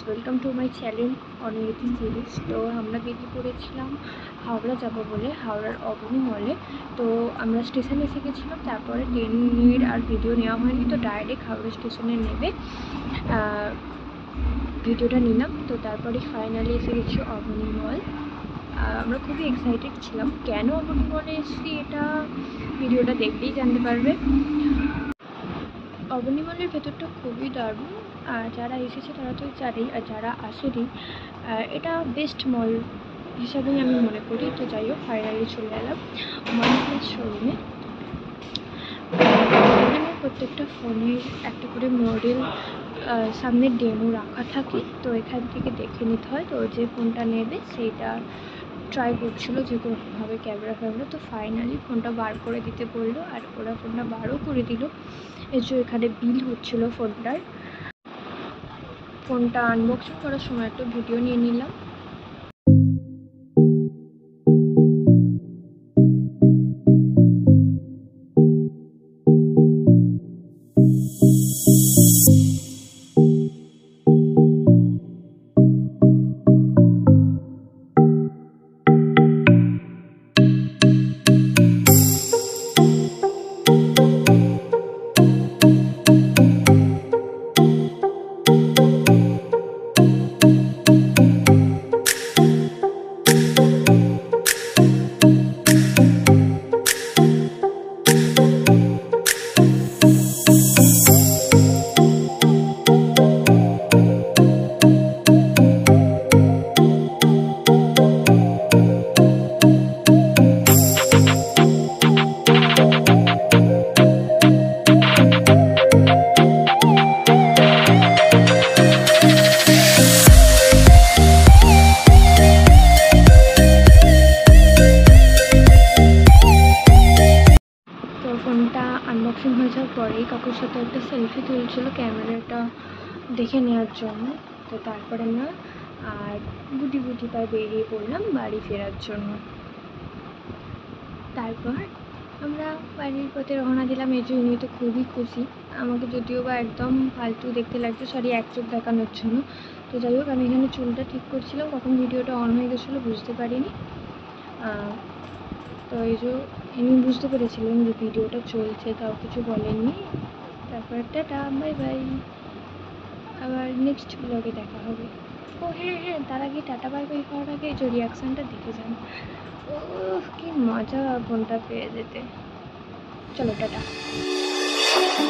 Welcome to my channel অনিয়তি series. তো আমরা বেরিয়ে পড়েছিলাম হাওড়া যাব বলে, হাওড়ার অবনী মলে। তো আমরা স্টেশনে এসে গেছিলাম, তারপরে ট্রেনের আর ভিডিও নেওয়া হয়নি, তো ডাইরেক্ট হাওড়া স্টেশনে নেমে ভিডিওটা নিলাম। তো তারপরে ফাইনালি এসে গেছি অবনী মল। আমরা খুবই এক্সাইটেড ছিলাম। কেন অবনী মলে এসেছি এটা ভিডিওটা দেখলেই জানতে পারবে। অবনী মলের ভেতরটা খুবই দারুণ, আর যারা এসেছে তারা তো জানেই, আর যারা আসেনি এটা বেস্ট মল হিসাবেই আমি মনে করি। তো যাই হোক, ফাইনালি চলে এলাম ওয়ানপ্লাস শোরুমে। এখানে প্রত্যেকটা ফোনের একটা করে মডেল সামনে ডেমো রাখা থাকে, তো এখান থেকে দেখে নিতে হয়। তো যে ফোনটা নেবে সেইটা ট্রাই করছিলো যে কোনোভাবে ক্যামেরা তো ফাইনালি ফোনটা বার করে দিতে বললো, আর ওরা ফোনটা বারও করে দিল। এই যে এখানে বিল হচ্ছিল ফোনটা আনবক্সিং করার সময় একটা ভিডিও নিয়ে নিলাম। ফোনটা আনবক্সিং হয়ে যাওয়ার পরেই কাকুর সাথে একটা সেলফি তুলছিল ক্যামেরাটা দেখে নেওয়ার জন্য। তো তারপরে আমরা আর গুটি পায়ে বেরিয়ে পড়লাম বাড়ি ফেরার জন্য। তারপর আমরা বাড়ির পথে রওনা দিলাম। এই জন্য তো খুবই খুশি, আমাকে যদিও বা একদম ফালতু দেখতে লাগছে, সরি এক চোখ দেখানোর জন্য। তো যাই হোক, আমি এখানে চুলটা ঠিক করছিলাম, কখন ভিডিওটা অন হয়ে গেছিলো বুঝতে পারিনি। তো এই যে আমি বুঝতে পেরেছিলাম যে ভিডিওটা চলছে, তাও কিছু বলেননি। তারপর টাটা, বাই বাই, আবার নেক্সট ব্লগে দেখা হবে। ও হ্যাঁ, তার আগে টাটা বাই বাই হওয়ার আগে এই যে রিয়াকশানটা দেখে যান। ও কি মজা ফোনটা পেয়ে যেতে। চলো টাটা।